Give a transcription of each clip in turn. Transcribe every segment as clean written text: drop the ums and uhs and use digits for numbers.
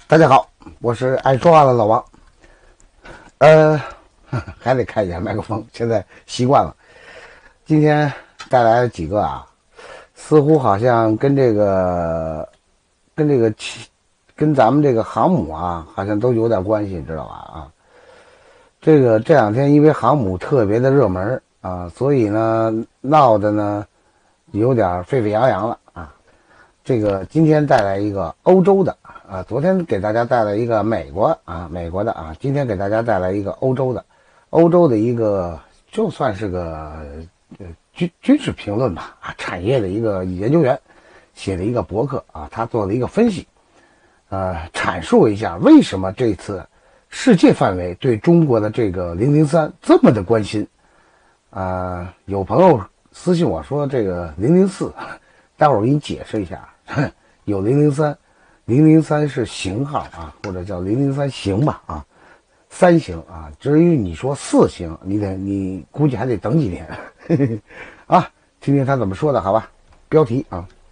大家好，我是爱说话的老王。还得开一下麦克风，现在习惯了。今天带来了几个似乎好像跟咱们这个航母好像都有点关系，知道吧？这两天因为航母特别的热门所以呢闹的呢有点沸沸扬扬了今天带来一个欧洲的昨天给大家带来一个美国的今天给大家带来一个欧洲的一个就算是个军事评论吧产业的一个研究员写了一个博客他做了一个分析阐述一下为什么这次世界范围对中国的这个003这么的关心有朋友私信我说这个004待会儿我给你解释一下有003是型号或者叫003型吧3型至于你说4型你估计还得等几年听听他怎么说的好吧。标题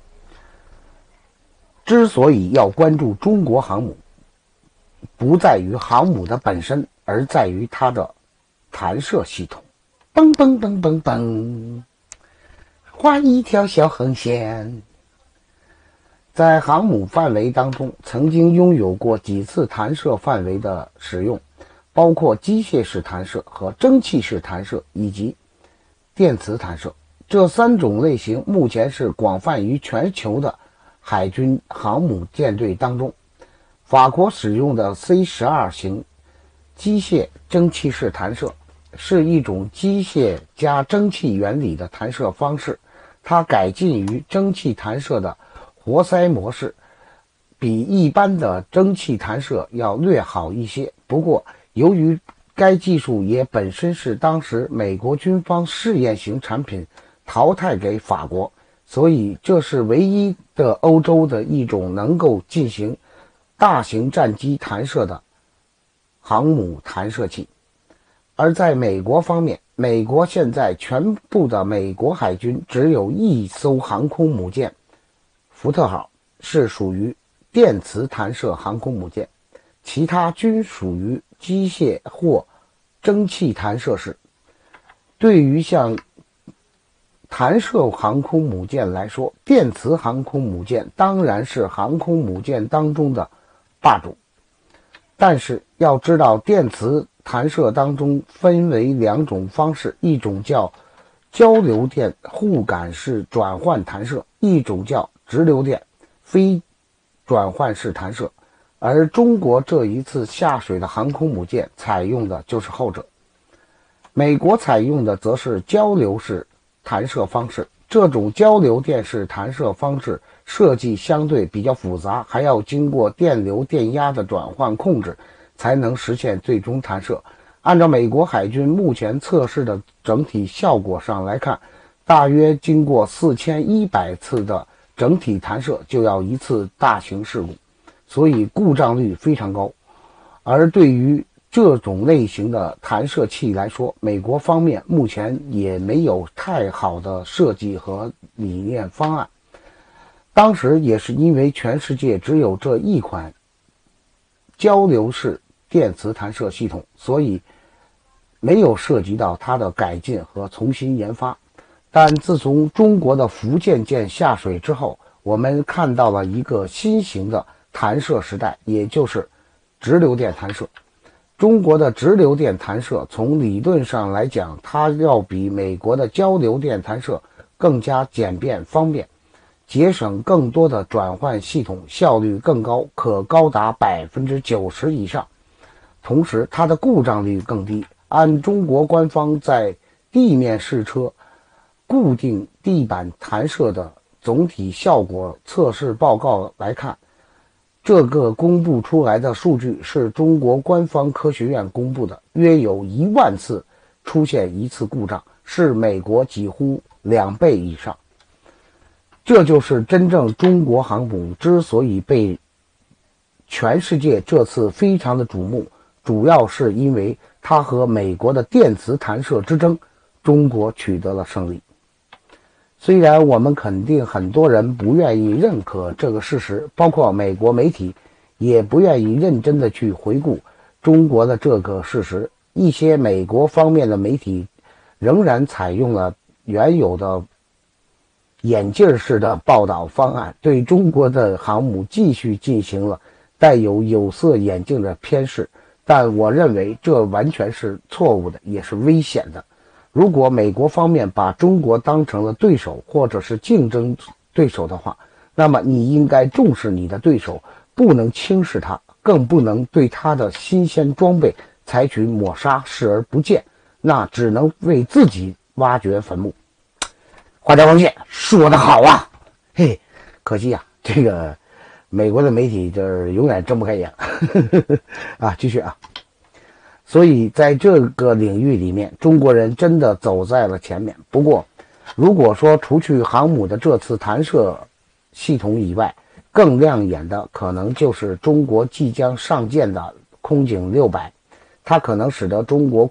之所以要关注中国航母，不在于航母的本身，而在于它的弹射系统。嘣嘣嘣嘣嘣，画一条小横线。在航母范围当中，曾经拥有过几次弹射范围的使用，包括机械式弹射和蒸汽式弹射以及电磁弹射。这3种类型目前是广泛于全球的海军航母舰队当中。法国使用的 C12 型机械蒸汽式弹射是一种机械加蒸汽原理的弹射方式，它改进于蒸汽弹射的活塞模式，比一般的蒸汽弹射要略好一些。不过由于该技术也本身是当时美国军方试验型产品淘汰给法国，所以这是唯一的欧洲的一种能够进行大型战机弹射的航母弹射器。而在美国方面，美国现在全部的美国海军只有1艘航空母舰福特号是属于电磁弹射航空母舰，其他均属于机械或蒸汽弹射式。对于像弹射航空母舰来说，电磁航空母舰当然是航空母舰当中的霸主。但是要知道，电磁弹射当中分为2种方式，一种叫交流电互感式转换弹射，一种叫直流电非转换式弹射。而中国这一次下水的航空母舰采用的就是后者，美国采用的则是交流式弹射方式。这种交流电式弹射方式设计相对比较复杂，还要经过电流电压的转换控制才能实现最终弹射。按照美国海军目前测试的整体效果上来看，大约经过4100次的整体弹射就要1次大型事故，所以故障率非常高。而对于这种类型的弹射器来说，美国方面目前也没有太好的设计和理念方案。当时也是因为全世界只有这一款交流式电磁弹射系统，所以没有涉及到它的改进和重新研发。但自从中国的福建舰下水之后，我们看到了一个新型的弹射时代，也就是直流电弹射。中国的直流电弹射从理论上来讲，它要比美国的交流电弹射更加简便方便，节省更多的转换系统，效率更高，可高达90%以上。同时它的故障率更低。按中国官方在地面试车固定地板弹射的总体效果测试报告来看，这个公布出来的数据是中国官方科学院公布的，约有1万次出现1次故障，是美国几乎2倍以上。这就是真正中国航母之所以被全世界这次非常的瞩目，主要是因为它和美国的电磁弹射之争，中国取得了胜利。虽然我们肯定很多人不愿意认可这个事实，包括美国媒体也不愿意认真的去回顾中国的这个事实。一些美国方面的媒体仍然采用了原有的眼镜式的报道方案，对中国的航母继续进行了带有色眼镜的偏视，但我认为这完全是错误的，也是危险的。如果美国方面把中国当成了对手或者是竞争对手的话，那么你应该重视你的对手，不能轻视他，更不能对他的新鲜装备采取抹杀，视而不见，那只能为自己挖掘坟墓。花椒螃蟹说得好啊，嘿，可惜啊，这个美国的媒体就是永远睁不开眼啊，继续啊。所以在这个领域里面，中国人真的走在了前面。不过如果说除去航母的这次弹射系统以外，更亮眼的可能就是中国即将上舰的空警600，它可能使得中国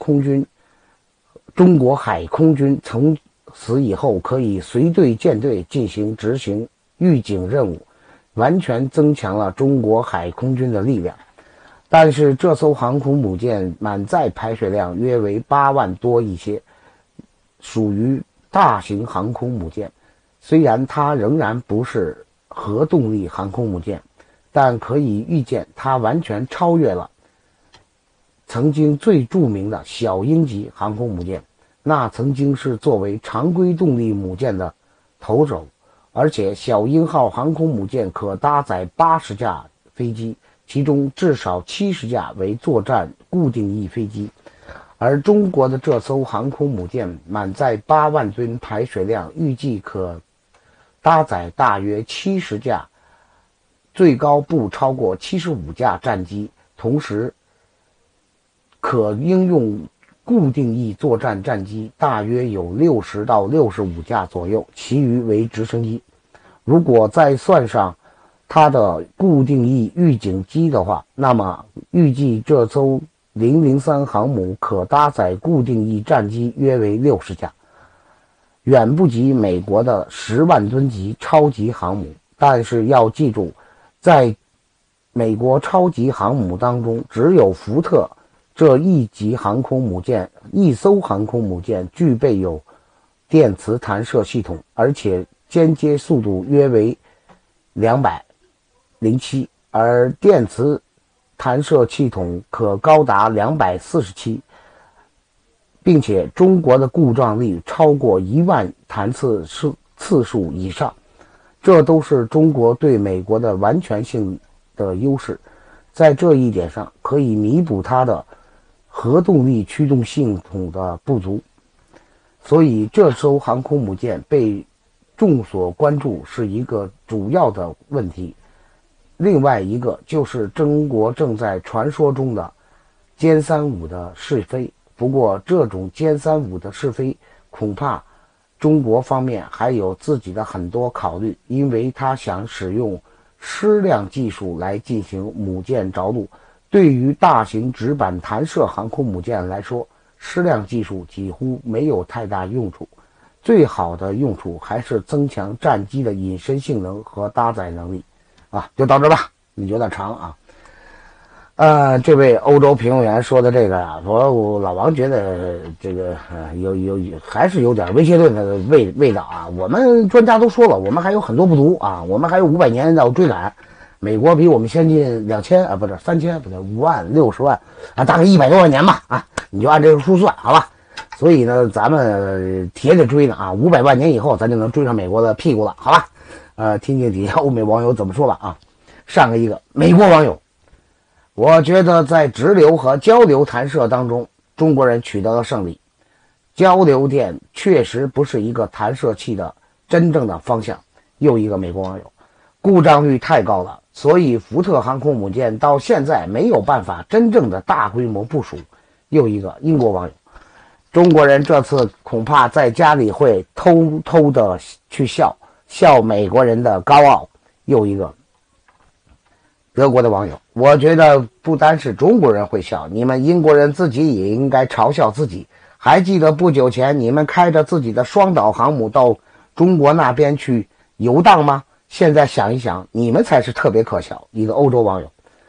海空军从此以后可以随队舰队进行执行预警任务，完全增强了中国海空军的力量。但是这艘航空母舰满载排水量约为8万多一些，属于大型航空母舰。虽然它仍然不是核动力航空母舰，但可以预见它完全超越了曾经最著名的小鹰级航空母舰，那曾经是作为常规动力母舰的头轴，而且小鹰号航空母舰可搭载80架飞机，其中至少70架为作战固定翼飞机。而中国的这艘航空母舰满载8万吨排水量，预计可搭载大约70架，最高不超过75架战机，同时可应用固定翼作战战机大约有60到65架左右，其余为直升机。如果再算上它的固定翼预警机的话，那么预计这艘003航母可搭载固定翼战机约为60架，远不及美国的10万吨级超级航母。但是要记住，在美国超级航母当中，只有福特这一艘航空母舰具备有电磁弹射系统，而且间接速度约为207，而电磁弹射系统可高达247，并且中国的故障率超过1万弹次数以上，这都是中国对美国的完全性的优势，在这一点上可以弥补它的核动力驱动系统的不足。所以这艘航空母舰被众所关注是一个主要的问题。另外一个就是中国正在传说中的歼35的试飞，不过这种歼35的试飞恐怕中国方面还有自己的很多考虑，因为他想使用矢量技术来进行母舰着陆。对于大型直板弹射航空母舰来说，矢量技术几乎没有太大用处，最好的用处还是增强战机的隐身性能和搭载能力。就到这吧，有点长啊。这位欧洲评论员说的这个我老王觉得这个还是有点威胁论的味道啊。我们专家都说了，我们还有很多不足啊，我们还有500年要追赶。美国比我们先进2000不是3000不对5万60万大概100多万年吧你就按这个数算好吧。所以呢，咱们贴着追呢500万年以后咱就能追上美国的屁股了，好吧。听听底下欧美网友怎么说吧上一个美国网友，我觉得在直流和交流弹射当中，中国人取得了胜利。交流电确实不是一个弹射器的真正的方向。又一个美国网友，故障率太高了，所以福特航空母舰到现在没有办法真正的大规模部署。又一个英国网友，中国人这次恐怕在家里会偷偷的去笑美国人的高傲。又一个德国的网友，我觉得不单是中国人会笑，你们英国人自己也应该嘲笑自己。还记得不久前你们开着自己的双岛航母到中国那边去游荡吗？现在想一想，你们才是特别可笑。一个欧洲网友，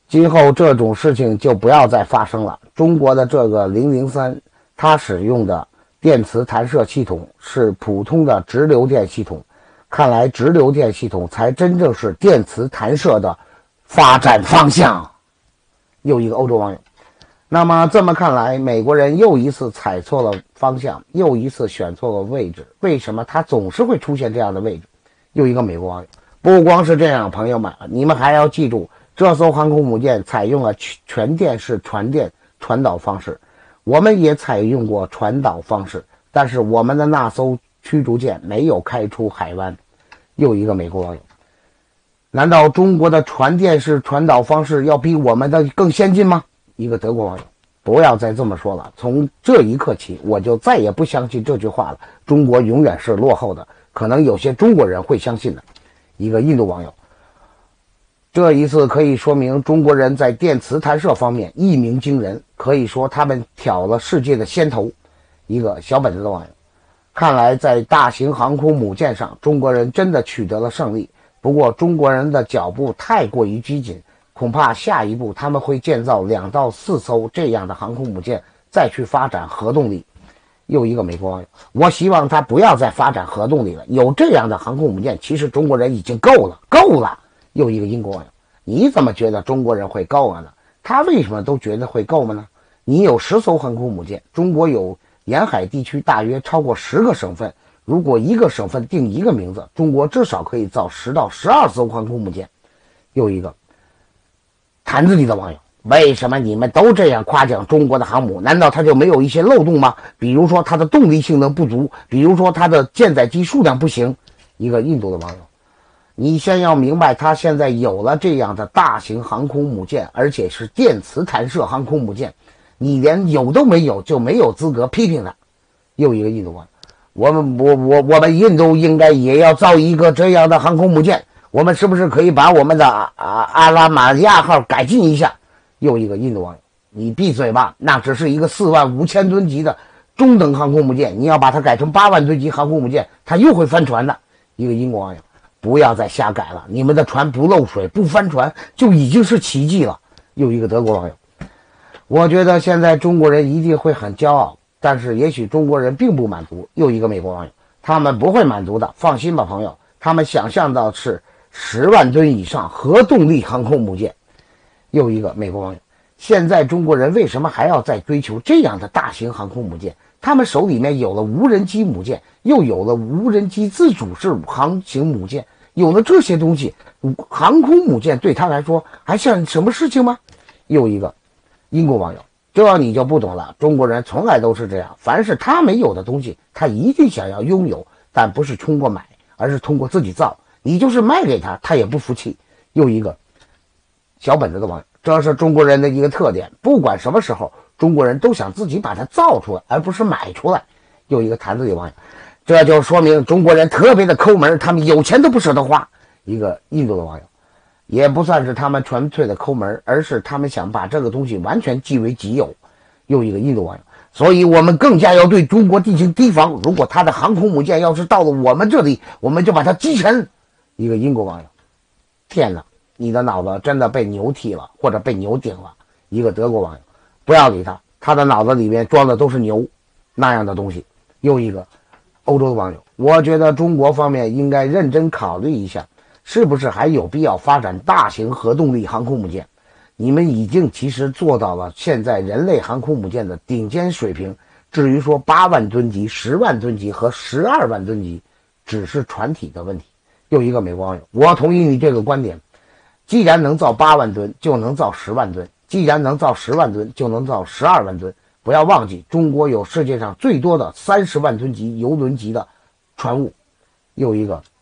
今后这种事情就不要再发生了。中国的这个003，它使用的电磁弹射系统是普通的直流电系统，看来直流电系统才真正是电磁弹射的发展方向。又一个欧洲网友，那么这么看来，美国人又一次踩错了方向，又一次选错了位置。为什么他总是会出现这样的位置？又一个美国网友，不光是这样，朋友们，你们还要记住，这艘航空母舰采用了全电式传导方式，我们也采用过传导方式，但是我们的那艘驱逐舰没有开出海湾。又一个美国网友，难道中国的传电式传导方式要比我们的更先进吗？一个德国网友，不要再这么说了，从这一刻起我就再也不相信这句话了，中国永远是落后的，可能有些中国人会相信的。一个印度网友，这一次可以说明中国人在电磁弹射方面一鸣惊人，可以说他们挑了世界的先头。一个小本子的网友，看来在大型航空母舰上，中国人真的取得了胜利，不过中国人的脚步太过于拘谨，恐怕下一步他们会建造2到4艘这样的航空母舰，再去发展核动力。又一个美国网友，我希望他不要再发展核动力了，有这样的航空母舰，其实中国人已经够了。又一个英国网友，你怎么觉得中国人会够了呢？他为什么都觉得会够了呢？你有10艘航空母舰，中国有沿海地区大约超过10个省份，如果一个省份定一个名字，中国至少可以造10到12艘航空母舰。又一个坛子里的网友，为什么你们都这样夸奖中国的航母？难道它就没有一些漏洞吗？比如说它的动力性能不足，比如说它的舰载机数量不行。一个印度的网友，你先要明白，它现在有了这样的大型航空母舰，而且是电磁弹射航空母舰，你连有都没有，就没有资格批评它。又一个印度网友，我们印度应该也要造一个这样的航空母舰，我们是不是可以把我们的阿拉马亚号改进一下？又一个印度网友，你闭嘴吧，那只是一个45000吨级的中等航空母舰，你要把它改成8万吨级航空母舰，它又会翻船的。一个英国网友，不要再瞎改了，你们的船不漏水不翻船就已经是奇迹了。又一个德国网友，我觉得现在中国人一定会很骄傲，但是也许中国人并不满足。又一个美国网友，他们不会满足的，放心吧朋友，他们想象到是10万吨以上核动力航空母舰。又一个美国网友，现在中国人为什么还要再追求这样的大型航空母舰？他们手里面有了无人机母舰，又有了无人机自主式航行母舰，有了这些东西，航空母舰对他来说还像什么事情吗？又一个英国网友，这你就不懂了，中国人从来都是这样，凡是他没有的东西，他一定想要拥有，但不是通过买，而是通过自己造，你就是卖给他，他也不服气。又一个小本子的网友，这是中国人的一个特点，不管什么时候，中国人都想自己把它造出来，而不是买出来。又一个坛子里网友，这就说明中国人特别的抠门，他们有钱都不舍得花。一个印度的网友，也不算是他们纯粹的抠门，而是他们想把这个东西完全据为己有。又一个印度网友，所以我们更加要对中国进行提防，如果他的航空母舰要是到了我们这里，我们就把它击沉。一个英国网友，天哪，你的脑子真的被牛踢了，或者被牛顶了。一个德国网友，不要理他，他的脑子里面装的都是牛那样的东西。又一个欧洲的网友，我觉得中国方面应该认真考虑一下，是不是还有必要发展大型核动力航空母舰？你们已经其实做到了现在人类航空母舰的顶尖水平，至于说8万吨级、10万吨级和12万吨级，只是船体的问题。又一个美国网友，我同意你这个观点，既然能造8万吨，就能造10万吨；既然能造10万吨，就能造12万吨。不要忘记，中国有世界上最多的30万吨级邮轮级的船坞。又一个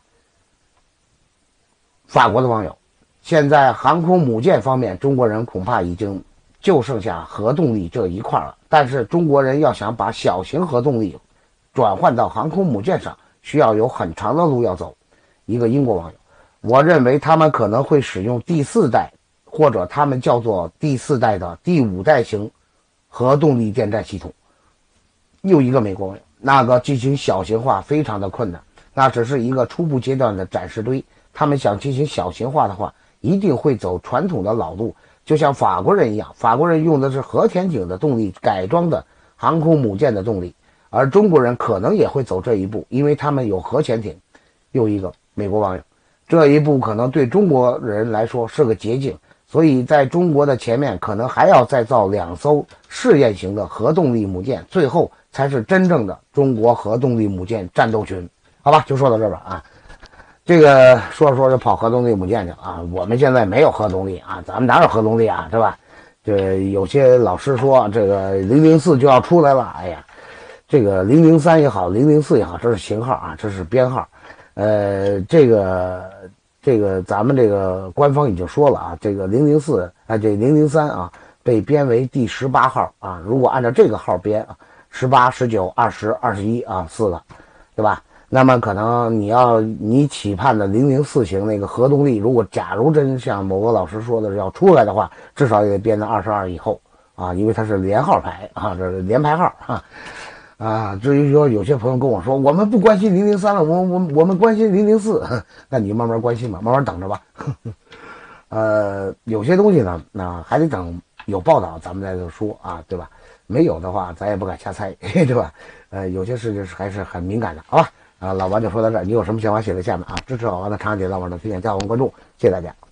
法国的网友，现在航空母舰方面，中国人恐怕已经就剩下核动力这一块了。但是中国人要想把小型核动力转换到航空母舰上，需要有很长的路要走。一个英国网友，我认为他们可能会使用第4代，或者他们叫做第4代的第5代型核动力电站系统。又一个美国网友，那个进行小型化非常的困难，那只是一个初步阶段的展示堆，他们想进行小型化的话，一定会走传统的老路， 就像法国人一样，法国人用的是核潜艇的动力改装的航空母舰的动力，而中国人可能也会走这一步，因为他们有核潜艇。又一个美国网友，这一步可能对中国人来说是个捷径，所以在中国的前面可能还要再造2艘试验型的核动力母舰，最后才是真正的中国核动力母舰战斗群。好吧，就说到这儿吧啊。这个说着说着跑核动力母舰去啊，我们现在没有核动力啊，咱们哪有核动力啊，是吧？这有些老师说这个004就要出来了，哎呀，这个003也好，004也好，这是型号啊，这是编号。这个咱们这个官方已经说了啊，这个004啊，这003啊，被编为第18号啊。如果按照这个号编啊，18、19、20、21啊，4个，对吧？那么可能你期盼的004型那个核动力，如果假如真像某个老师说的是要出来的话，至少也得编到22以后啊，因为它是连号排啊，这是连排号啊。至于说有些朋友跟我说，我们不关心003了，我们关心004，那你慢慢关心吧，慢慢等着吧。有些东西呢，那还得等有报道咱们再说啊，对吧？没有的话，咱也不敢瞎猜，对吧？有些事情还是很敏感的，好吧？老王就说到这儿，你有什么想法写在下面啊？支持老王的长点老王的推荐，加我们关注，谢谢大家。